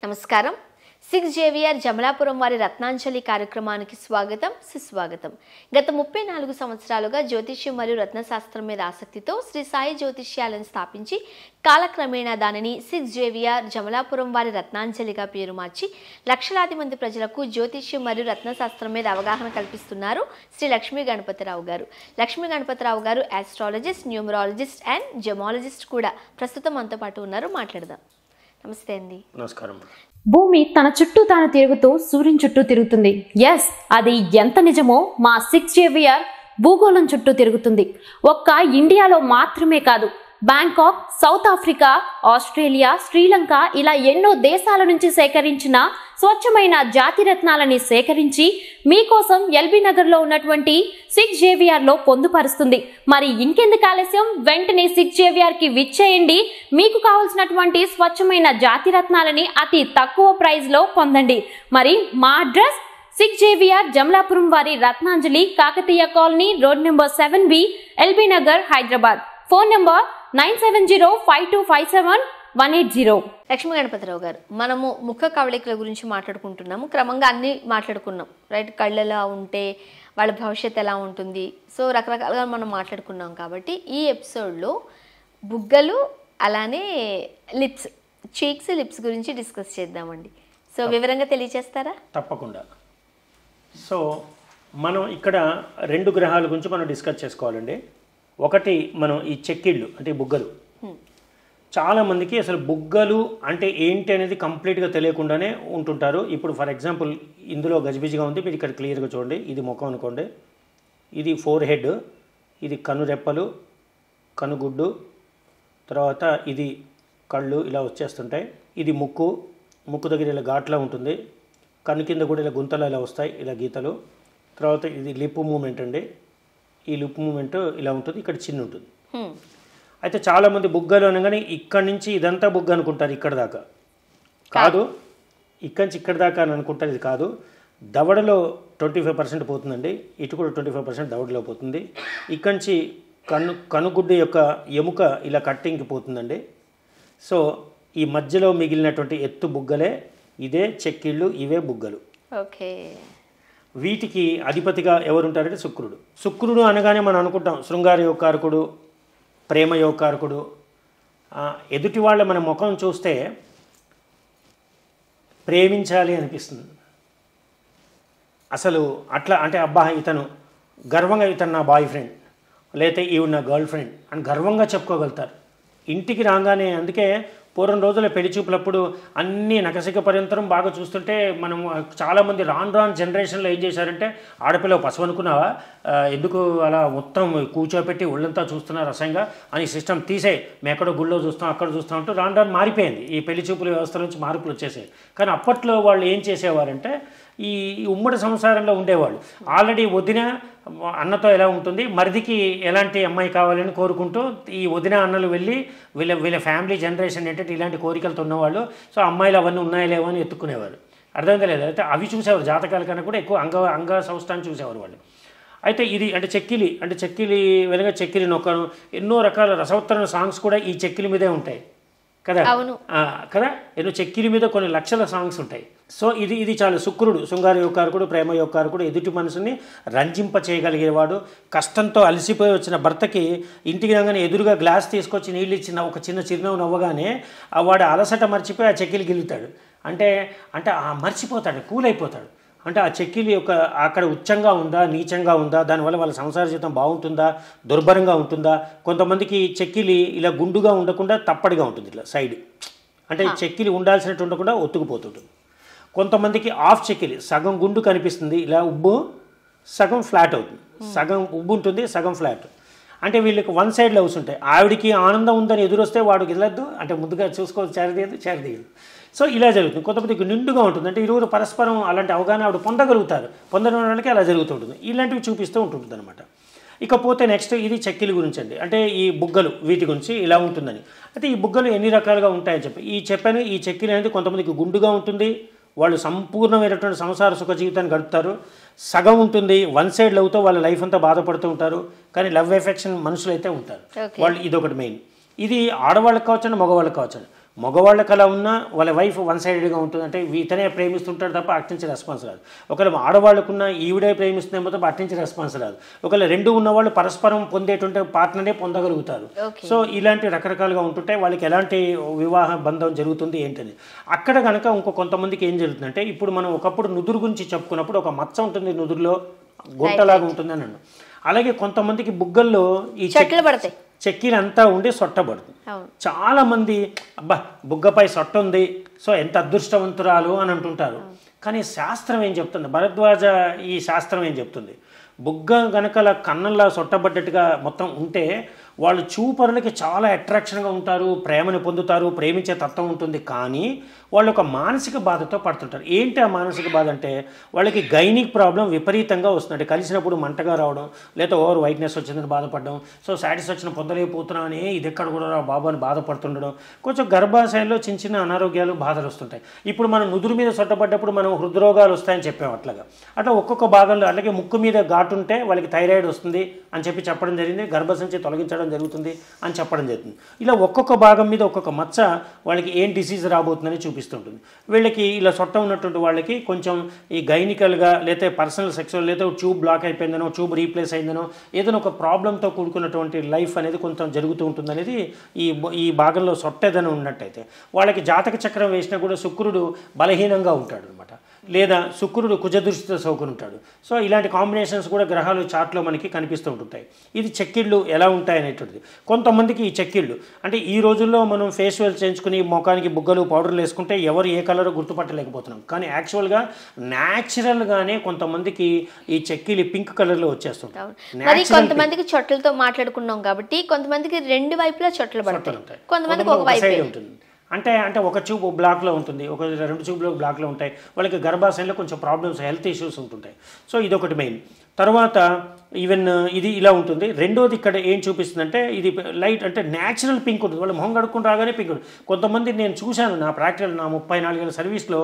నమస్కారం. 6 జేవిఆర్ జమలాపురం వారి రత్నాంజలి కార్యక్రమానికి స్వాగతం, సుస్వాగతం. గత 34 సంవత్సరాలుగా జ్యోతిష్యం మరియు రత్నశాస్త్రం మీద ఆసక్తితో శ్రీ సాయి జ్యోతిష్యాలను స్థాపించి కాలక్రమేణా దానిని 6 జేవిఆర్ జమలాపురం వారి రత్నాంజలిగా పేరు మార్చి లక్షలాది మంది ప్రజలకు జ్యోతిష్యం మరియు రత్నశాస్త్రం మీద అవగాహన కల్పిస్తున్నారు శ్రీ లక్ష్మీ గణపతిరావు గారు. లక్ష్మీ గణపతిరావు గారు ఆస్ట్రాలజిస్ట్, న్యూమరాలజిస్ట్ అండ్ జెమాలజిస్ట్ కూడా ప్రస్తుతం మనతో పాటు ఉన్నారు. మాట్లాడదాం. నమస్తే అండి. నమస్కారం. భూమి తన చుట్టూ తాను తిరుగుతూ సూర్యుని చుట్టూ తిరుగుతుంది. ఎస్, అది ఎంత నిజమో మా 6 జేవిఆర్ భూగోళం చుట్టూ తిరుగుతుంది. ఒక్క ఇండియాలో మాత్రమే కాదు, Bangkok, South Africa, Australia, Sri Lanka ఇలా ఎన్నో దేశాల నుంచి సేకరించిన స్వచ్ఛమైన జాతి రత్నాలని సేకరించి మీకోసం ఎల్బీ నగర్లో ఉన్నటువంటి 6 జేవిఆర్లో పొందుపరుస్తుంది. మరి ఇంకెందుకు ఆలస్యం, వెంటనే 6 జేవిఆర్కి విచ్చేయండి. మీకు కావాల్సినటువంటి స్వచ్ఛమైన జాతి రత్నాలని అతి తక్కువ ప్రైస్లో పొందండి. మరి మా అడ్రస్ 6 జేవిఆర్ జమలాపురం వారి Ratnanjali, Kakatiya colony, road number 7B, LB Nagar, Hyderabad. Phone number 9705257180. Lakshmi Ganapathirao garu, మనము ముఖ కవళికల గురించి మాట్లాడుకుంటున్నాము. క్రమంగా అన్ని మాట్లాడుకున్నాం, రైట్? కళ్ళు ఎలా ఉంటే వాళ్ళ భవిష్యత్తు ఎలా ఉంటుంది, సో రకరకాలుగా మనం మాట్లాడుకున్నాం. కాబట్టి ఈ ఎపిసోడ్లో బుగ్గలు అలానే లిప్స్, చీక్స్, లిప్స్ గురించి డిస్కస్ చేద్దామండి. సో వివరంగా తెలియజేస్తారా? తప్పకుండా. సో మనం ఇక్కడ 2 గ్రహాల గురించి మనం డిస్కస్ చేసుకోవాలండి. ఒకటి మనం ఈ చెక్కిళ్ళు అంటే బుగ్గలు. చాలామందికి అసలు బుగ్గలు అంటే ఏంటి అనేది కంప్లీట్గా తెలియకుండానే ఉంటుంటారు. ఇప్పుడు ఫర్ ఎగ్జాంపుల్ ఇందులో గజిబిజిగా ఉంది, మీరు ఇక్కడ క్లియర్గా చూడండి. ఇది ముఖం అనుకోండి, ఇది ఫోర్ హెడ్, ఇది కనురెప్పలు, కనుగుడ్డు, తర్వాత ఇది కళ్ళు ఇలా వచ్చేస్తుంటాయి. ఇది ముక్కు, ముక్కు దగ్గర ఇలా ఘాట్లా ఉంటుంది. కన్ను కింద కూడా ఇలా గుంతలు ఇలా వస్తాయి, ఇలా గీతలు. తర్వాత ఇది లిప్ మూమెంట్ అండి. ఈ లిప్ మూమెంట్ ఇలా ఉంటుంది, ఇక్కడ చిన్న ఉంటుంది. అయితే చాలామంది బుగ్గలు అనగానే ఇక్కడి నుంచి ఇదంతా బుగ్గ అనుకుంటారు, ఇక్కడ దాకా కాదు. ఇక్కడి నుంచి ఇక్కడ దాకా అని అనుకుంటారు, ఇది కాదు. దవడలో 25% పోతుందండి, ఇటు కూడా 25% దవడలో పోతుంది. ఇక్కడి నుంచి కనుగుడ్డు యొక్క ఎముక ఇలా కట్టింగ్కి పోతుందండి. సో ఈ మధ్యలో మిగిలినటువంటి ఎత్తు బుగ్గలే ఇదే చెక్కిళ్ళు, ఇవే బుగ్గలు. ఓకే. వీటికి అధిపతిగా ఎవరుంటారంటే శుక్రుడు. శుక్రుడు అనగానే మనం అనుకుంటాం శృంగార యోగకారకుడు, ప్రేమ యోగకారకుడు. ఎదుటి వాళ్ళ మన ముఖం చూస్తే ప్రేమించాలి అనిపిస్తుంది. అసలు అట్లా అంటే అబ్బా ఇతను గర్వంగా, ఇతను నా బాయ్ ఫ్రెండ్ లేకపోతే ఈవిడ నా గర్ల్ ఫ్రెండ్ అని గర్వంగా చెప్పుకోగలుగుతారు. ఇంటికి రాగానే, అందుకే పూర్వం రోజుల పెళ్లి చూపులప్పుడు అన్నీ నకసిక పర్యంతరం బాగా చూస్తుంటే మనం చాలామంది రాను జనరేషన్లో ఏం చేశారంటే, ఆడపిల్ల పశువు అనుకున్నావా, ఎందుకు అలా మొత్తం కూర్చోపెట్టి ఒళ్ళంతా చూస్తున్నారు అసహ్యంగా అని సిస్టమ్ తీసే, మేము ఎక్కడో గుళ్ళో చూస్తాం అక్కడ చూస్తాం అంటూ రాను మారిపోయింది. ఈ పెళ్లి చూపుల వ్యవస్థ నుంచి మార్పులు వచ్చేసాయి. కానీ అప్పట్లో వాళ్ళు ఏం చేసేవారంటే, ఈ ఉమ్మడి సంసారంలో ఉండేవాళ్ళు. ఆల్రెడీ వదిన అన్నతో ఎలా ఉంటుంది, మరిదికి ఎలాంటి అమ్మాయి కావాలని కోరుకుంటూ ఈ వదిన అన్నలు వెళ్ళి వీళ్ళ ఫ్యామిలీ జనరేషన్ ఏంటంటే ఇలాంటి కోరికలతో ఉన్నవాళ్ళు. సో అమ్మాయిలు అవన్నీ ఉన్నాయో లేవో అని ఎత్తుకునేవారు. అర్థమైందా లేదా? అయితే అవి చూసేవారు, జాతకాల కన్నా కూడా ఎక్కువ అంగ సంస్థాన్ని చూసేవారు వాళ్ళు. అయితే ఇది అంటే చెక్కిలి వెనక చెక్కిలి నొక్కను, ఎన్నో రకాల రసవత్తర సాంగ్స్ కూడా ఈ చెక్కిలి మీదే ఉంటాయి కదా. కదా, ఎన్నో చెక్కిలి మీద కొన్ని లక్షల సాంగ్స్ ఉంటాయి. సో ఇది చాలా శుక్రుడు, శృంగార యోగకారకుడు, ప్రేమ యోగకారకుడు, ఎదుటి మనసుని రంజింప చేయగలిగేవాడు. కష్టంతో అలసిపోయి వచ్చిన భర్తకి ఇంటికి రాగానే ఎదురుగా గ్లాస్ తీసుకొచ్చి నీళ్ళు ఇచ్చిన ఒక చిన్న చిరునవ్వు నవ్వగానే వాడు అలసట మర్చిపోయి ఆ చెక్కిలి గెలుతాడు. అంటే మర్చిపోతాడు, కూల్ అయిపోతాడు. అంటే ఆ చెక్కిలి యొక్క అక్కడ ఉచ్చంగా ఉందా, నీచంగా ఉందా, దానివల్ల వాళ్ళ సంసార జీవితం బాగుంటుందా, దుర్భరంగా ఉంటుందా. కొంతమందికి చెక్కిలి ఇలా గుండుగా ఉండకుండా తప్పడిగా ఉంటుంది, ఇట్లా సైడ్. అంటే చెక్కిలి ఉండాల్సినట్టు ఉండకుండా ఒత్తుకుపోతుంటుంది. కొంతమందికి ఆఫ్ చెక్కిలి, సగం గుండు కనిపిస్తుంది, ఇలా ఉబ్బు, సగం ఫ్లాట్ అవుతుంది. సగం ఉబ్బు ఉంటుంది, సగం ఫ్లాట్. అంటే వీళ్ళకి వన్ సైడ్ లవ్స్ ఉంటాయి. ఆవిడికి ఆనందం ఉందని ఎదురొస్తే వాడికి వెళ్ళొద్దు, అంటే ముందుగా చూసుకోవచ్చు, చేరదీయదు. సో ఇలా జరుగుతుంది. కొంతమందికి నిండుగా ఉంటుంది, అంటే ఇరువురు పరస్పరం అలాంటి అవగాహన ఆవిడ పొందడం వాళ్ళకి అలా జరుగుతుంటుంది. ఇలాంటివి చూపిస్తూ ఉంటుంది అనమాట. ఇకపోతే నెక్స్ట్ ఇది చెక్కిలి గురించి అండి. అంటే ఈ బుగ్గలు, వీటి గురించి ఇలా ఉంటుందని. అయితే ఈ బుగ్గలు ఎన్ని రకాలుగా ఉంటాయని చెప్పాను. ఈ చెక్కిలి అనేది కొంతమందికి గుండుగా ఉంటుంది, వాళ్ళు సంపూర్ణమైనటువంటి సంసార సుఖ జీవితాన్ని గడుపుతారు. సగం ఉంటుంది, వన్ సైడ్ లవ్తో వాళ్ళ లైఫ్ అంతా బాధపడుతూ ఉంటారు. కానీ లవ్ ఎఫెక్షన్ మనుషులు అయితే ఉంటారు వాళ్ళు. ఇదొకటి మెయిన్. ఇది ఆడవాళ్ళకి కావచ్చండి, మగవాళ్ళకి కావచ్చండి. మగవాళ్ళకి అలా ఉన్నా వాళ్ళ వైఫ్ వన్ సైడెడ్గా ఉంటుంది, అంటే ఇతనే ప్రేమిస్తుంటాడు తప్ప అట్నుంచి రెస్పాన్స్ రాదు. ఒకవేళ ఆడవాళ్ళకున్న ఈవిడే ప్రేమిస్తుందేమో తప్ప అట్నుంచి రెస్పాన్స్ రాదు. ఒకవేళ రెండు ఉన్నవాళ్ళు పరస్పరం పొందేటువంటి పార్ట్నరే పొందగలుగుతారు. సో ఇలాంటి రకరకాలుగా ఉంటుంటే వాళ్ళకి ఎలాంటి వివాహ బంధం జరుగుతుంది ఏంటని. అక్కడ కనుక కొంతమందికి ఏం జరుగుతుందంటే, ఇప్పుడు మనం ఒకప్పుడు నుదురు గురించి చెప్పుకున్నప్పుడు ఒక మచ్చ ఉంటుంది నుదురులో, గుంటలాగా ఉంటుంది అని అన్నాం. అలాగే కొంతమందికి బుగ్గల్లో ఈ చెక్కీలు అంతా ఉండి సొట్టబడుతుంది. చాలా మంది అబ్బా బుగ్గపై సొట్ట ఉంది, సో ఎంత అదృష్టవంతురాలు అని అంటుంటారు. కానీ శాస్త్రం ఏం చెప్తుంది, భరద్వాజ ఈ శాస్త్రం ఏం చెప్తుంది, బుగ్గ గనకల కన్నంలా సొట్టబడ్డట్టుగా మొత్తం ఉంటే వాళ్ళు చూపరులకి చాలా అట్రాక్షన్గా ఉంటారు, ప్రేమను పొందుతారు, ప్రేమించే తత్వం ఉంటుంది. కానీ వాళ్ళు ఒక మానసిక బాధతో పడుతుంటారు. ఏంటి ఆ మానసిక బాధ అంటే, వాళ్ళకి గైనిక్ ప్రాబ్లం విపరీతంగా వస్తుంది. కలిసినప్పుడు మంటగా రావడం, లేదా ఓవర్ వైట్నెస్ వచ్చిందని బాధపడడం, సో సాటిస్ వచ్చిన పొందలేకపోతున్నా అని ఇది ఎక్కడ కూడా రా బాబు అని బాధపడుతుండడం, కొంచెం గర్భాశయంలో చిన్న చిన్న అనారోగ్యాలు బాధలు వస్తుంటాయి. ఇప్పుడు మనం నుదురు మీద సొట్టబడ్డప్పుడు మనం హృద్రోగాలు వస్తాయని చెప్పాం. అట్లా ఒక్కొక్క భాగంలో, అలాగే ముక్కు మీద ఘాటు ఉంటే వాళ్ళకి థైరాయిడ్ వస్తుంది అని చెప్పడం జరిగింది, గర్భసంచి తొలగించడం జరుగుతుంది అని చెప్పడం జరుగుతుంది. ఇలా ఒక్కొక్క భాగం మీద ఒక్కొక్క మచ్చ వాళ్ళకి ఏం డిసీజ్ రాబోతుందని చూపిస్తుంటుంది. వీళ్ళకి ఇలా సొట్ట ఉన్నటువంటి వాళ్ళకి కొంచెం ఈ గైనికల్గా లేదా పర్సనల్ సెక్సువల్ లేదా ట్యూబ్ బ్లాక్ అయిపోయిందనో, ట్యూబ్ రీప్లేస్ అయిందనో, ఏదైనా ఒక ప్రాబ్లంతో కూడుకున్నటువంటి లైఫ్ అనేది కొంచెం జరుగుతూ ఉంటుంది అనేది ఈ భాగంలో సొట్ట ఏదైనా ఉన్నట్టయితే. వాళ్ళకి జాతక చక్రం వేసినా కూడా శుక్రుడు బలహీనంగా ఉంటాడు అనమాట, లేదా శుక్రుడు కుజదృష్టితో సోకుని ఉంటాడు. సో ఇలాంటి కాంబినేషన్స్ కూడా గ్రహాలు చార్ట్లో మనకి కనిపిస్తూ ఉంటుంటాయి. ఇది చెక్కిళ్ళు ఎలా ఉంటాయి అనేటువంటిది. కొంతమందికి ఈ చెక్కిళ్ళు అంటే ఈ రోజుల్లో మనం ఫేషియల్ చేయించుకుని ముఖానికి బుగ్గలు పౌడర్లు వేసుకుంటే ఎవరు ఏ కలర్ గుర్తుపట్టలేకపోతున్నాం. కానీ యాక్చువల్గా న్యాచురల్గానే కొంతమందికి ఈ చెక్కిళ్ళు పింక్ కలర్లో వచ్చేస్తుంటాయి. కొంతమందికి చొట్టలతో మాట్లాడుకున్నాం కాబట్టి కొంతమందికి రెండు వైపులా చొట్టలు పడతాయి, కొంతమందికి ఒక వైపు ఉంటుంది. అంటే ఒక ట్యూబ్ బ్లాక్లో ఉంటుంది, ఒక రెండు ట్యూబ్లు బ్లాక్లో ఉంటాయి. వాళ్ళకి గర్భాశయంలో కొంచెం ప్రాబ్లమ్స్, హెల్త్ ఇష్యూస్ ఉంటుంటాయి. సో ఇదొకటి మెయిన్. తర్వాత ఈవెన్ ఇది ఇలా ఉంటుంది. రెండోది ఇక్కడ ఏం చూపిస్తుందంటే, ఇది లైట్ అంటే న్యాచురల్ పింక్ ఉంటుంది. వాళ్ళు మొహం కడుక్కుని రాగానే పింక్ ఉంటుంది. కొంతమంది నేను చూశాను నా ప్రాక్టికల్, నా 34 ఏళ్ళ సర్వీస్లో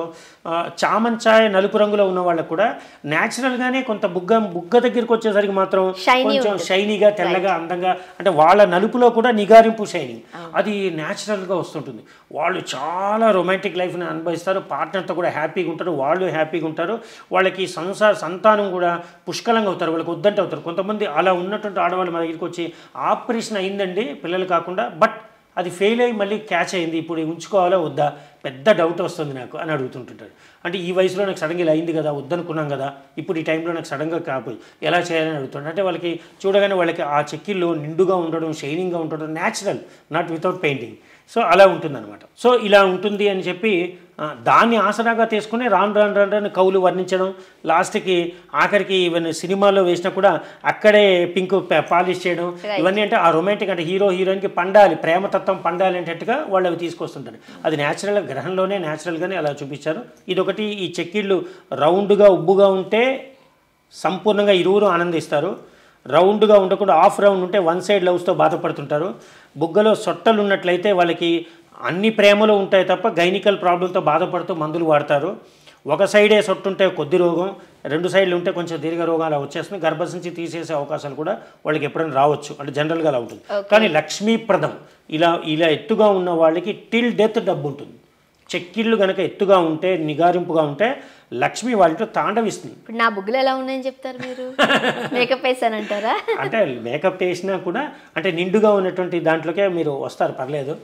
చామంచాయ నలుపు రంగులో ఉన్న వాళ్ళకు కూడా న్యాచురల్గానే కొంత బుగ్గ దగ్గరికి వచ్చేసరికి మాత్రం కొంచెం షైనీగా, తెల్లగా, అందంగా, అంటే వాళ్ళ నలుపులో కూడా నిగారింపు షైనింగ్ అది న్యాచురల్గా వస్తుంటుంది. వాళ్ళు చాలా రొమాంటిక్ లైఫ్ని అనుభవిస్తారు, పార్ట్నర్తో కూడా హ్యాపీగా ఉంటారు, వాళ్ళు హ్యాపీగా ఉంటారు. వాళ్ళకి సంతానం కూడా పుష్కలంగా అవుతారు, వాళ్ళకి వద్దంటే అవుతారు. కొంతమంది అలా ఉన్నటువంటి ఆడవాళ్ళు మా దగ్గరికి వచ్చి ఆపరేషన్ అయిందండి పిల్లలు కాకుండా, బట్ అది ఫెయిల్ అయ్యి మళ్ళీ క్యాచ్ అయింది, ఇప్పుడు ఉంచుకోవాలా వద్దా పెద్ద డౌట్ వస్తుంది నాకు అని అడుగుతుంటుంటారు. అంటే ఈ వయసులో నాకు సడన్గా ఇలా అయింది కదా, వద్దనుకున్నాం కదా, ఇప్పుడు ఈ టైంలో నాకు సడన్గా కాపోయి ఎలా చేయాలని అడుగుతుంటారు. అంటే వాళ్ళకి చూడగానే వాళ్ళకి ఆ చెక్కిళ్ళు నిండుగా ఉండడం, షైనింగ్గా ఉండడం, natural, not without painting. So అలా ఉంటుందన్నమాట. సో ఇలా ఉంటుంది అని చెప్పి దాన్ని ఆసరాగా తీసుకుని రాను కవులు వర్ణించడం, లాస్ట్కి ఆఖరికి ఈవెన్ సినిమాలో వేసినా కూడా అక్కడే పింక్ పాలిష్ చేయడం, ఇవన్నీ అంటే ఆ రొమాంటిక్ అంటే హీరో హీరోయిన్కి పండాలి, ప్రేమతత్వం పండాలి అనేటట్టుగా వాళ్ళు అవి తీసుకొస్తుంటారు. అది న్యాచురల్గా గ్రహంలోనే న్యాచురల్గానే అలా చూపించారు. ఇదొకటి. ఈ చెక్కిళ్ళు రౌండ్గా ఉబ్బుగా ఉంటే సంపూర్ణంగా ఇరువురు ఆనందిస్తారు. రౌండ్గా ఉండకుండా హాఫ్ రౌండ్ ఉంటే వన్ సైడ్ లవ్స్తో బాధపడుతుంటారు. బుగ్గలో సొట్టలు ఉన్నట్లయితే వాళ్ళకి అన్ని ప్రేమలు ఉంటాయి తప్ప గైనికల్ ప్రాబ్లంతో బాధపడుతూ మందులు వాడతారు. ఒక సైడే సొట్టుంటే కొద్ది రోగం, రెండు సైడ్లు ఉంటే కొంచెం దీర్ఘ రోగాలు వచ్చేస్తుంది. గర్భసంచి తీసేసే అవకాశాలు కూడా వాళ్ళకి ఎప్పుడైనా రావచ్చు, అంటే జనరల్గా అలా ఉంటుంది. కానీ లక్ష్మీప్రదం ఇలా ఎత్తుగా ఉన్న వాళ్ళకి టిల్ డెత్ డబ్బు ఉంటుంది. చెక్కిళ్ళు కనుక ఎత్తుగా ఉంటే, నిగారింపుగా ఉంటే లక్ష్మి వాళ్ళతో తాండవిస్తుంది. ఇప్పుడు నా బుగ్గలు ఎలా ఉన్నాయని చెప్తారు మీరు? మేకప్ వేసానంటారా? అంటే మేకప్ వేసినా కూడా అంటే నిండుగా ఉన్నటువంటి దాంట్లోకే మీరు వస్తారు, పర్లేదు.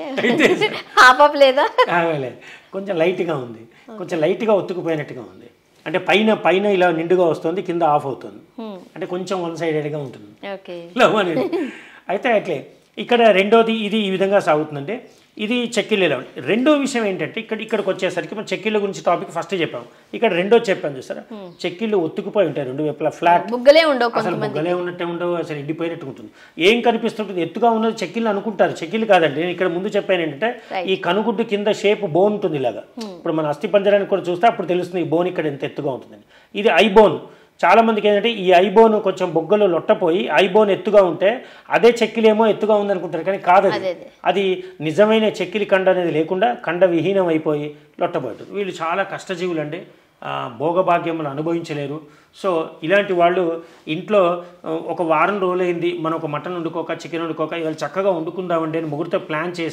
లేదా కొంచెం లైట్గా ఉంది, కొంచెం లైట్గా ఒత్తుకుపోయినట్టుగా ఉంది. అంటే పైన ఇలా నిండుగా వస్తుంది, కింద ఆఫ్ అవుతుంది, అంటే కొంచెం వన్ సైడెడ్గా ఉంటుంది లవ్ అనేది. అయితే అట్లే ఇక్కడ రెండోది ఇది ఈ విధంగా సాగుతుందంటే ఇది చెక్కిళ్ళలో. రెండో విషయం ఏంటంటే ఇక్కడికి వచ్చేసరికి మనం చెక్కిళ్ళ గురించి టాపిక్ ఫస్ట్ చెప్పాము, ఇక్కడ రెండో చెప్పాను చూసారా, చెక్కిళ్ళు ఒత్తుకుపోయి ఉంటాయి రెండు వైపులా, ఫ్లాట్, బుగ్గలే ఉండవు, అసలు బుగ్గలే ఉన్నట్టే ఉండవు, అసలు ఎండిపోయినట్టు ఉంటుంది. ఏం కనిపిస్తుంటుంది? ఎత్తుగా ఉన్నది చెక్కిళ్ళు అనుకుంటారు, చెక్కిళ్ళు కాదండి. నేను ఇక్కడ ముందు చెప్పాను ఏంటంటే ఈ కనుగుడ్డు కింద షేప్ బోన్ ఉంటుంది ఇలాగా. ఇప్పుడు మన అస్థి పంజరానికి కూడా చూస్తే అప్పుడు తెలుస్తుంది ఈ బోన్ ఇక్కడ ఎంత ఎత్తుగా ఉంటుందని. ఇది ఐ బోన్. చాలా మందికి ఏంటంటే ఈ ఐబోన్ కొంచెం బొగ్గలు లొట్టపోయి ఐబోన్ ఎత్తుగా ఉంటే అదే చెక్కిలేమో ఎత్తుగా ఉందనుకుంటారు, కానీ కాదు. అది నిజమైన చెక్కిలి కండ అనేది లేకుండా కండ విహీనం అయిపోయి లొట్టబోతుంది. వీళ్ళు చాలా కష్టజీవులు అండి, భోగభాగ్యములు అనుభవించలేరు. సో ఇలాంటి వాళ్ళు ఇంట్లో ఒక వారం రోజులైంది మనం ఒక మటన్ వండుకోక, చికెన్ వండుకోక, ఇవాళ చక్కగా వండుకుందామండి అని ముగ్గురితో ప్లాన్ చేసి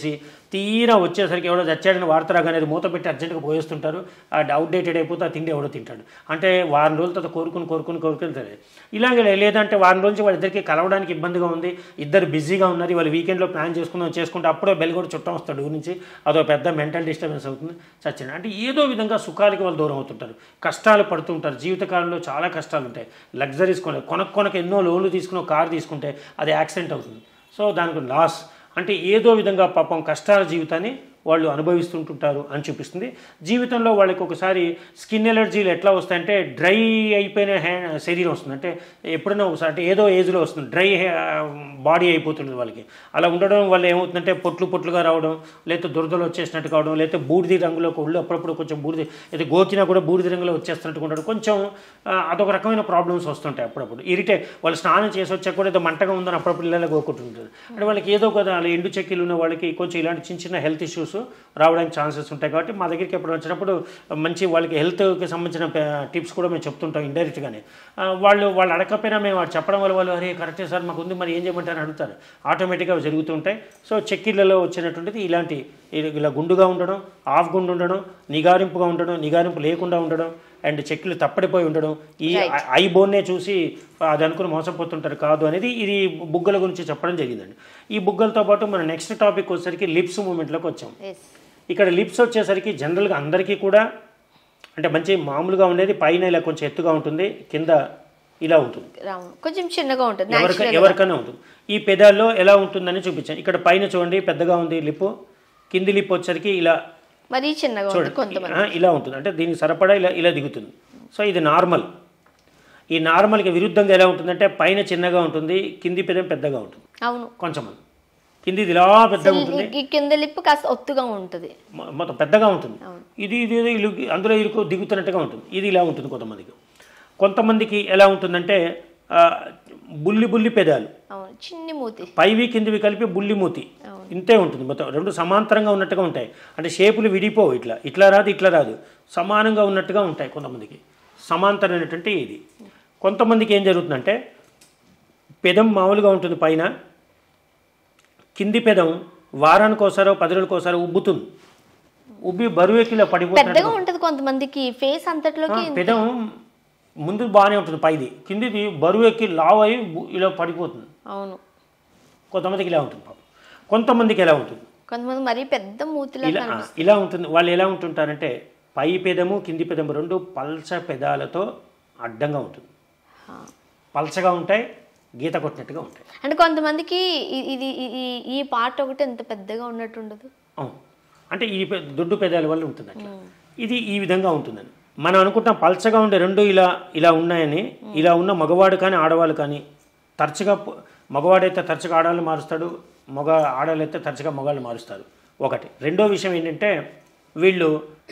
తీరా వచ్చేసరికి ఎవడో చచ్చాడని వార్త రాగానే అది మూత పెట్టి అర్జెంట్గా పోయేస్తుంటారు. అది అవుట్డేటెడ్ అయిపోతే ఆ తిండి ఎవడో తింటాడు. అంటే వారం రోజుల తర్వాత కోరుకుని తెలియదు. ఇలాగే లేదంటే వారం రోజు వాళ్ళిద్దరికి కలవడానికి ఇబ్బందిగా ఉంది, ఇద్దరు బిజీగా ఉన్నారు, వాళ్ళు వీకెండ్లో ప్లాన్ చేసుకుంటే అప్పుడే బెల్ కూడా చుట్టం వస్తాడు ఊరి నుంచి, అదో పెద్ద మెంటల్ డిస్టర్బెన్స్ అవుతుంది, చచ్చిన. అంటే ఏదో విధంగా సుఖాలకి వాళ్ళు దూరం అవుతుంటారు, కష్టాలు పడుతుంటారు. జీవితకాలంలో చాలా కష్టాలు ఉంటాయి. లగ్జరీస్ కొనకు ఎన్నో లోన్లు తీసుకుని కారు తీసుకుంటే అది యాక్సిడెంట్ అవుతుంది. సో దానికి లాస్ అంటే ఏదో విధంగా పాపం కష్టాల జీవితాన్ని వాళ్ళు అనుభవిస్తుంటుంటారు అని చూపిస్తుంది. జీవితంలో వాళ్ళకి ఒకసారి స్కిన్ ఎలర్జీలు ఎట్లా వస్తాయంటే డ్రై అయిపోయిన శరీరం వస్తుంది. అంటే ఎప్పుడైనా ఒకసారి అంటే ఏదో ఏజ్లో వస్తుంది, డ్రై బాడీ అయిపోతుంది వాళ్ళకి. అలా ఉండడం వల్ల ఏమవుతుందంటే పొట్లుగా రావడం, లేకపోతే దురదలు వచ్చేసినట్టు కావడం, లేకపోతే బూడిది రంగులో ఒళ్ళు అప్పుడప్పుడు కొంచెం బూడిది అయితే గోకినా కూడా బూడిది రంగులో వచ్చేస్తున్నట్టు ఉండడం, కొంచెం అదొక రకమైన ప్రాబ్లమ్స్ వస్తుంటాయి. అప్పుడప్పుడు వాళ్ళు స్నానం చేసి వచ్చాక కూడా ఏదో మంటగా ఉందని అప్పుడప్పుడు ఇళ్ళలో గోకుంటుంటారు. అంటే వాళ్ళకి ఏదో కదా అలా ఎండు చెక్కీలు ఉన్న వాళ్ళకి కొంచెం ఇలాంటి చిన్న హెల్త్ ఇష్యూస్ రావడానికి ఛాన్సెస్ ఉంటాయి. కాబట్టి మా దగ్గరికి ఎప్పుడు వచ్చినప్పుడు మంచి వాళ్ళకి హెల్త్కి సంబంధించిన టిప్స్ కూడా మేము చెప్తుంటాం ఇండైరెక్ట్గానే. వాళ్ళు అడగకపోయినా మేము వాడు చెప్పడం వల్ల వాళ్ళు అరే కరెక్టే సార్ మాకు ఉంది మరి ఏం చేయమంటారని అడుగుతారు. ఆటోమేటిక్గా జరుగుతూ ఉంటాయి. సో చెక్కీళ్ళలో వచ్చినటువంటిది ఇలాంటి ఇలా గుండుగా ఉండడం, ఆఫ్ గుండు ఉండడం, నిగారింపుగా ఉండడం, నిగారింపు లేకుండా ఉండడం, అండ్ చెక్కులు తప్పడిపోయి ఉండడం, ఈ ఐ బోన్నే చూసి అది అనుకుని మోసపోతుంటారు. కాదు అనేది ఇది బుగ్గల గురించి చెప్పడం జరిగిందండి. ఈ బుగ్గలతో పాటు మన నెక్స్ట్ టాపిక్ వచ్చేసరికి లిప్స్ మూమెంట్లోకి వచ్చాం. ఇక్కడ లిప్స్ వచ్చేసరికి జనరల్గా అందరికీ కూడా అంటే మంచి మామూలుగా ఉండేది పైన ఇలా కొంచెం ఎత్తుగా ఉంటుంది, కింద ఇలా ఉంటుంది, కొంచెం చిన్నగా ఉంటుంది, ఎవరికైనా ఉంటుంది. ఈ పెదాల్లో ఎలా ఉంటుందని చూపించాను. ఇక్కడ పైన చూడండి పెద్దగా ఉంది లిప్, కింది లిప్ వచ్చేసరికి ఇలా మరి చిన్నగా ఇలా ఉంటుంది. అంటే దీనికి సరిపడా ఇలా దిగుతుంది. సో ఇది నార్మల్. ఈ నార్మల్కి విరుద్ధంగా ఎలా ఉంటుందంటే పైన చిన్నగా ఉంటుంది, కింది పెదం పెద్దగా ఉంటుంది. అవును, కొంచెం కింది ఇలా పెద్దగా ఉంటుంది, కింద లిప్ కాస్త ఒత్తుగా ఉంటుంది, మొత్తం పెద్దగా ఉంటుంది. ఇది అందులో దిగుతున్నట్టుగా ఉంటుంది. ఇది ఇలా ఉంటుంది కొంతమందికి ఎలా ఉంటుందంటే బుల్లి పెదాలు, చిన్ని మూతి, పైవి కిందివి కలిపి బుల్లి మూతి, ఇంతే ఉంటుంది. మొత్తం రెండు సమాంతరంగా ఉన్నట్టుగా ఉంటాయి. అంటే షేపులు విడిపోవు, ఇట్లా రాదు, సమానంగా ఉన్నట్టుగా ఉంటాయి కొంతమందికి. సమాంతరమైనటువంటి ఇది. కొంతమందికి ఏం జరుగుతుందంటే పెదం మామూలుగా ఉంటుంది, పైన కింది పెదం వారానికి ఒకసారో 10 రోజులకు ఒకసారి ఉబ్బుతుంది, ఉబ్బి బరువెక్కిలా పడిపోతుంది. కొంతమందికి ఫేస్ అంతట్లోకి పెదం ముందు బాగానే ఉంటుంది, పైది కిందిది బరువు ఎక్కి లావ్ అయ్యి ఇలా పడిపోతుంది. అవును, కొంతమందికి ఇలా ఉంటుంది. కొంతమందికి ఎలా ఉంటుంది, కొంతమంది మరీ పెద్ద మూతిలా ఇలా ఉంటుంది. వాళ్ళు ఎలా ఉంటుంటారంటే పై పెదము కింది పెదము రెండు పల్చ పెదాలతో అడ్డంగా ఉంటుంది, పల్చగా ఉంటాయి, గీత కొట్టినట్టుగా ఉంటాయి. అంటే కొంతమందికి ఇది ఈ పార్ట్ ఒకటి ఎంత పెద్దగా ఉన్నట్టు ఉండదు. అంటే ఈ దొడ్డు పెదాల వల్ల ఉంటుంది అట్లా. ఇది ఈ విధంగా ఉంటుందని మనం అనుకుంటాం. పల్చగా ఉండే రెండు ఇలా ఉన్నాయని. ఇలా ఉన్న మగవాడు కానీ ఆడవాళ్ళు కానీ తరచుగా మగవాడైతే తరచుగా ఆడవాళ్ళు మారుస్తాడు, ఆడవాళ్ళు అయితే తరచుగా మగవాళ్ళు మారుస్తారు. ఒకటి. రెండో విషయం ఏంటంటే వీళ్ళు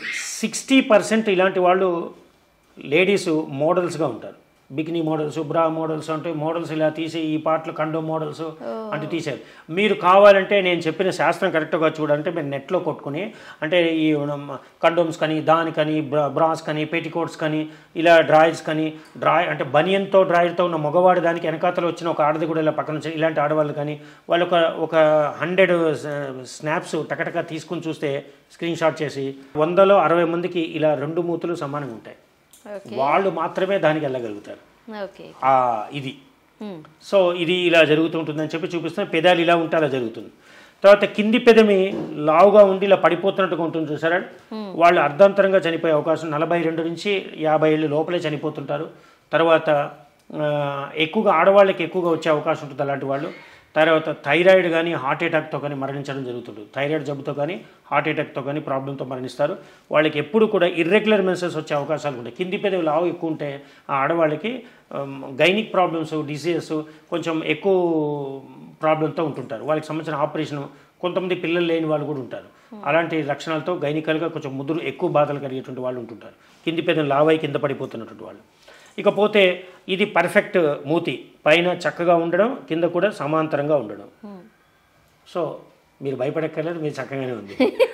60% ఇలాంటి వాళ్ళు లేడీస్ మోడల్స్గా ఉంటారు. బికినీ మోడల్స్, బ్రా మోడల్స్ అంటే మోడల్స్ ఇలా తీసి ఈ పాటలు కండో మోడల్స్ అంటే తీసారు. మీరు కావాలంటే నేను చెప్పిన శాస్త్రం కరెక్ట్గా చూడాలంటే మీరు నెట్లో కొట్టుకుని అంటే ఈ కండోమ్స్ కానీ దానికని బ్రాస్ కానీ పెటికోట్స్ కానీ ఇలా డ్రాయర్స్ కానీ అంటే బనియన్తో డ్రాయర్తో ఉన్న మగవాడు దానికి వెనకాతలో వచ్చిన ఒక ఆడది కూడా ఇలా పక్కన ఇలాంటి ఆడవాళ్ళు కానీ వాళ్ళు ఒక 100 స్నాప్స్ టకటక తీసుకుని చూస్తే స్క్రీన్ షాట్ చేసి 100లో 60 మందికి ఇలా రెండు మూతులు సమానంగా ఉంటాయి. వాళ్ళు మాత్రమే దానికి వెళ్ళగలుగుతారు. ఇది సో ఇది ఇలా జరుగుతుంటుందని చెప్పి చూపిస్తున్నా. పెదాలు ఇలా ఉంటే అలా జరుగుతుంది. తర్వాత కింది పెదమి లావుగా ఉండి ఇలా పడిపోతున్నట్టుగా ఉంటుంది చూసారా, వాళ్ళు అర్ధాంతరంగా చనిపోయే అవకాశం 42 నుంచి 50 ఏళ్ళు లోపలే చనిపోతుంటారు. తర్వాత ఎక్కువగా ఆడవాళ్ళకి ఎక్కువగా వచ్చే అవకాశం ఉంటుంది అలాంటి వాళ్ళు. తర్వాత థైరాయిడ్ కానీ హార్ట్ అటాక్తో కానీ మరణించడం జరుగుతుంది. థైరాయిడ్ జబ్బుతో కానీ హార్ట్ అటాక్తో కానీ ప్రాబ్లంతో మరణిస్తారు. వాళ్ళకి ఎప్పుడు కూడా ఇర్రెగ్యులర్ మెన్సెస్ వచ్చే అవకాశాలు ఉంటాయి. కింది పెదవి లావు ఎక్కువ ఉంటే ఆ ఆడవాళ్ళకి గైనిక్ ప్రాబ్లమ్స్, డిసీజెస్ కొంచెం ఎక్కువ ప్రాబ్లంతో ఉంటుంటారు. వాళ్ళకి సంబంధించిన ఆపరేషన్, కొంతమంది పిల్లలు లేని వాళ్ళు కూడా ఉంటారు. అలాంటి లక్షణాలతో గైనికల్గా కొంచెం ముదురు ఎక్కువ బాధలు కలిగేటువంటి వాళ్ళు ఉంటుంటారు. కింది పెదవి లావై కింద పడిపోతున్నటువంటి వాళ్ళు. ఇకపోతే ఇది పర్ఫెక్ట్ మూతి, పైన చక్కగా ఉండడం, కింద కూడా సమాంతరంగా ఉండడం. సో మీరు భయపడక్కర్లేదు, మీరు చక్కగానే ఉంది.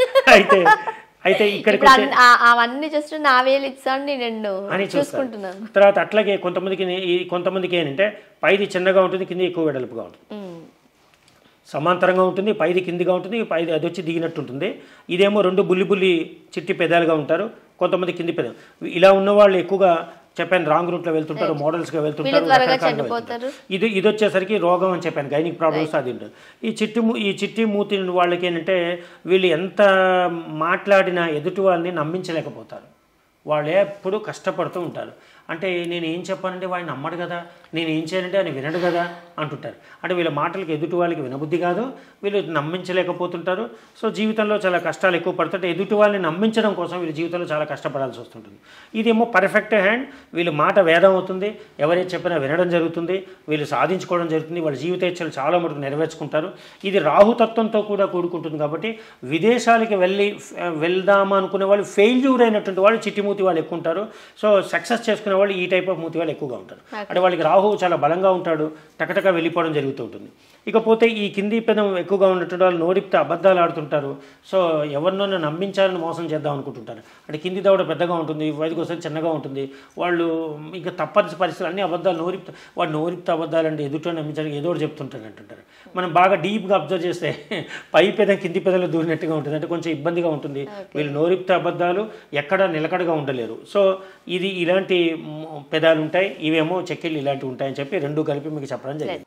అయితే ఇక్కడికి అవన్నీ జస్ట్ నా వేలు ఇచ్చాను అని చూసుకుంటున్నాను. తర్వాత అట్లాగే కొంతమందికి ఏంటంటే పైది చిన్నగా ఉంటుంది, కింద ఎక్కువ వెడల్పుగా ఉంటుంది. సమాంతరంగా ఉంటుంది, పైది కిందిగా ఉంటుంది, పైది అది వచ్చి దిగినట్టు ఉంటుంది. ఇదేమో 2 బుల్లి చిట్టి పెదాలుగా ఉంటారు, కొంతమంది కింది పెదాలు. ఇలా ఉన్న వాళ్ళు ఎక్కువగా చెప్పాను రాంగ్ రూట్లో వెళ్తుంటారు, మోడల్స్గా వెళ్తుంటారు, రకరకాలుగా వెళ్తుంటారు. ఇది వచ్చేసరికి రోగం అని చెప్పాను, గైనిక్ ప్రాబ్లమ్స్ అది ఉంటుంది. ఈ చిట్టి మూతి వాళ్ళకి ఏంటంటే వీళ్ళు ఎంత మాట్లాడినా ఎదుటి వాళ్ళని నమ్మించలేకపోతారు. వాళ్ళు ఎప్పుడు కష్టపడుతూ ఉంటారు. అంటే నేను ఏం చెప్పానంటే వాడిని నమ్మడు కదా, నేను ఏం చేయాలంటే ఆయన వినడు కదా అంటుంటారు. అంటే వీళ్ళ మాటలకి ఎదుటి వాళ్ళకి వినబుద్ధి కాదు, వీళ్ళు నమ్మించలేకపోతుంటారు. సో జీవితంలో చాలా కష్టాలు ఎక్కువ పడుతుంటే ఎదుటి వాళ్ళని నమ్మించడం కోసం వీళ్ళ జీవితంలో చాలా కష్టపడాల్సి వస్తుంటుంది. ఇదేమో పర్ఫెక్ట్ హ్యాండ్, వీళ్ళ మాట వేదం అవుతుంది, ఎవరైతే చెప్పినా వినడం జరుగుతుంది, వీళ్ళు సాధించుకోవడం జరుగుతుంది, వాళ్ళ జీవితేచ్ఛలు చాలా మటుకు నెరవేర్చుకుంటారు. ఇది రాహుతత్వంతో కూడా కూడుకుంటుంది కాబట్టి విదేశాలకి వెళ్దామా అనుకునే వాళ్ళు ఫెయిల్యూర్ అయినటువంటి వాళ్ళు చిట్టిమూతి వాళ్ళు ఎక్కువ ఉంటారు. సో సక్సెస్ చేసుకునే వాళ్ళు ఈ టైప్ ఆఫ్ మూతి వాళ్ళు ఎక్కువగా ఉంటారు. అంటే వాళ్ళకి రాహు చాలా బలంగా ఉంటాడు, టకటక వెళ్ళిపోవడం జరుగుతూ ఉంటుంది. ఇకపోతే ఈ కింది పెదం ఎక్కువగా ఉన్నటువంటి వాళ్ళు నోరిప్తే అబద్ధాలు ఆడుతుంటారు. సో ఎవరినో నమ్మించాలని మోసం చేద్దాం అనుకుంటుంటారు. అంటే కింది దవడ పెద్దగా ఉంటుంది, వైదికి వస్తే చిన్నగా ఉంటుంది. వాళ్ళు ఇంకా తప్పని పరిస్థితులు అన్ని అబద్ధాలు నోరిప్తే అబద్ధాలు అంటే ఎదుట నమ్మించడానికి ఏదో ఒకటి చెప్తుంటారు అంటుంటారు. మనం బాగా డీప్గా అబ్జర్వ్ చేస్తే పై పెదం కింది పెదలు దూరినట్టుగా ఉంటుంది, అంటే కొంచెం ఇబ్బందిగా ఉంటుంది. వీళ్ళు నోరిప్తే అబద్ధాలు ఎక్కడ నిలకడగా ఉండలేరు. సో ఇది ఇలాంటి పెదాలు ఉంటాయి, ఇవేమో చెక్కిళ్ళు ఇలాంటివి ఉంటాయని చెప్పి 2 కలిపి మీకు చెప్పడం జరిగింది.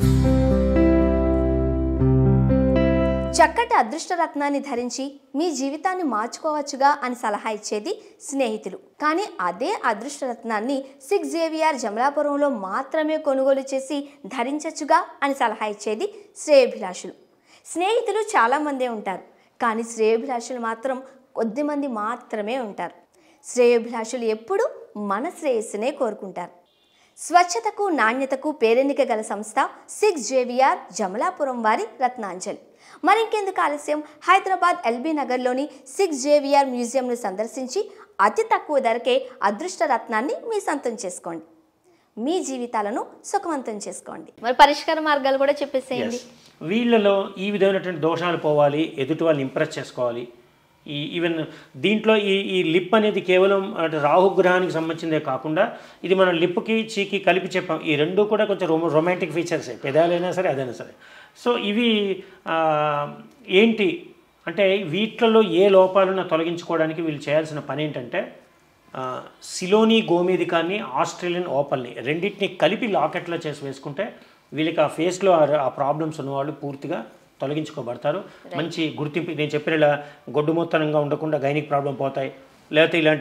చక్కటి అదృష్ట రత్నాన్ని ధరించి మీ జీవితాన్ని మార్చుకోవచ్చుగా అని సలహా ఇచ్చేది స్నేహితులు. కానీ అదే అదృష్ట రత్నాన్ని 6 జేవిఆర్ జమలాపురంలో మాత్రమే కొనుగోలు చేసి ధరించచ్చుగా అని సలహా ఇచ్చేది శ్రేయోభిలాషులు. స్నేహితులు చాలామందే ఉంటారు, కానీ శ్రేయోభిలాషులు మాత్రం కొద్దిమంది మాత్రమే ఉంటారు. శ్రేయోభిలాషులు ఎప్పుడూ మన శ్రేయస్సునే కోరుకుంటారు. స్వచ్ఛతకు నాణ్యతకు పేరెన్నిక గల సంస్థ 6 జేవిఆర్ జమలాపురం వారి రత్నాంజలి. మరింకెందుకు ఆలస్యం, హైదరాబాద్ ఎల్బీ నగర్లోని 6 జేవిఆర్ మ్యూజియంను సందర్శించి అతి తక్కువ ధరకే అదృష్ట రత్నాన్ని మీ సొంతం చేసుకోండి, మీ జీవితాలను సుఖవంతం చేసుకోండి. మరి పరిష్కార మార్గాలు కూడా చెప్పేసేయండి. వీళ్ళలో ఈ విధమైనటువంటి దోషాలు పోవాలి, ఎదుటి వాళ్ళని ఇంప్రెస్ చేసుకోవాలి. ఈవెన్ దీంట్లో ఈ లిప్ అనేది కేవలం అంటే రాహుగ్రహానికి సంబంధించిందే కాకుండా ఇది మనం లిప్కి చీకి కలిపి చెప్పాం. ఈ 2 కూడా కొంచెం రొమాంటిక్ ఫీచర్సే, పెదాలైనా సరే అదైనా సరే. సో ఇవి ఏంటి అంటే వీటిల్లో ఏ లోపాలను తొలగించుకోవడానికి వీళ్ళు చేయాల్సిన పని ఏంటంటే సిలోని గోమేధికాన్ని, ఆస్ట్రేలియన్ ఓపల్ని రెండింటిని కలిపి లాకెట్లో చేసి వేసుకుంటే వీళ్ళకి ఆ ఫేస్లో ఆ ప్రాబ్లమ్స్ ఉన్నవాళ్ళు పూర్తిగా తొలగించుకోబడతారు. మంచి గుర్తింపు, నేను చెప్పిన ఇలా గొడ్డుమొత్తనంగా ఉండకుండా గైనిక్ ప్రాబ్లం పోతాయి, లేకపోతే ఇలాంటి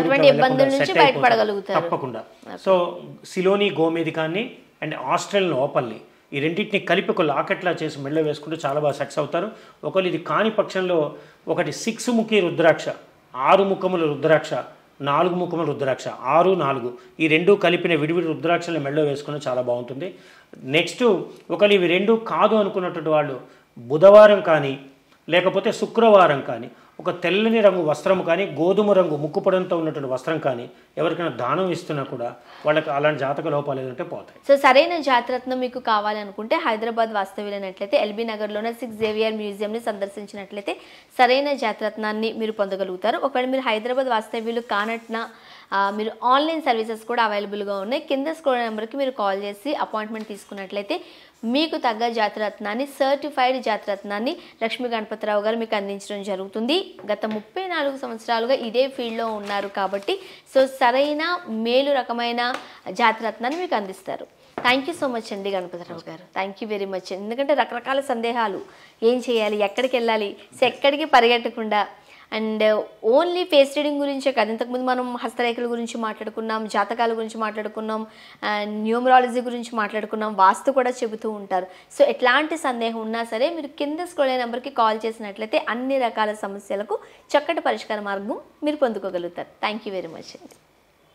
తప్పకుండా. సో సిలోని గోమేధికాన్ని అండ్ ఆస్ట్రేలియన్ ఓపల్ని ఈ రెండింటిని కలిపి ఒక లాకెట్లా చేసి మెళ్ళ వేసుకుంటే చాలా బాగా సక్సెస్ అవుతారు. ఒకవేళ ఇది కాని పక్షంలో ఒకటి 6 ముఖి రుద్రాక్ష, 6 ముఖముల రుద్రాక్ష, 4 ముఖముల రుద్రాక్ష, 6, 4 ఈ 2 కలిపిన విడివిడి రుద్రాక్షలు మెళ్ళ వేసుకుని చాలా బాగుంటుంది. నెక్స్ట్ ఒకవేళ ఇవి 2 కాదు అనుకున్నటువంటి వాళ్ళు బుధవారం కానీ లేకపోతే శుక్రవారం కానీ ఒక తెల్లని రంగు వస్త్రం కానీ గోధుమ రంగు ముక్కుపొడంతో ఉన్నటువంటి వస్త్రం కానీ ఎవరికైనా దానం ఇస్తున్నా కూడా వాళ్ళకి అలాంటి జాతక లోపాలు ఏదంటే పోతాయి. సో సరైన జాతరత్నం మీకు కావాలనుకుంటే హైదరాబాద్ వాస్తవ్యులైనట్లయితే ఎల్బీ నగర్లోనే 6 జేవిఆర్ మ్యూజియంని సందర్శించినట్లయితే సరైన జాతరత్నాన్ని మీరు పొందగలుగుతారు. ఒకవేళ మీరు హైదరాబాద్ వాస్తవ్యులు కానట్న మీరు ఆన్లైన్ సర్వీసెస్ కూడా అవైలబుల్గా ఉన్నాయి. కింద స్క్రోల్ నెంబర్కి మీరు కాల్ చేసి అపాయింట్మెంట్ తీసుకున్నట్లయితే మీకు తగ్గ జాతరత్నాన్ని, సర్టిఫైడ్ జాతరత్నాన్ని లక్ష్మీ గణపతిరావు గారు మీకు అందించడం జరుగుతుంది. గత 34 సంవత్సరాలుగా ఇదే ఫీల్డ్లో ఉన్నారు కాబట్టి సో సరైన మేలు రకమైన జాతరత్నాన్ని మీకు అందిస్తారు. థ్యాంక్ యూ సో మచ్ అండి గణపతిరావు గారు, థ్యాంక్ యూ వెరీ మచ్. ఎందుకంటే రకరకాల సందేహాలు, ఏం చేయాలి, ఎక్కడికి వెళ్ళాలి, సో ఎక్కడికి పరిగెట్టకుండా అండ్ ఓన్లీ ఫేస్ రీడింగ్ గురించే కాదు, ఇంతకుముందు మనం హస్తరేఖల గురించి మాట్లాడుకున్నాం, జాతకాల గురించి మాట్లాడుకున్నాం, న్యూమరాలజీ గురించి మాట్లాడుకున్నాం, వాస్తు కూడా చెబుతూ ఉంటారు. సో ఎట్లాంటి సందేహం ఉన్నా సరే మీరు కింద స్క్రోల్ అయ్యే నెంబర్కి కాల్ చేసినట్లయితే అన్ని రకాల సమస్యలకు చక్కటి పరిష్కార మార్గం మీరు పొందుకోగలుగుతారు. థ్యాంక్ యూ వెరీ మచ్ అండి.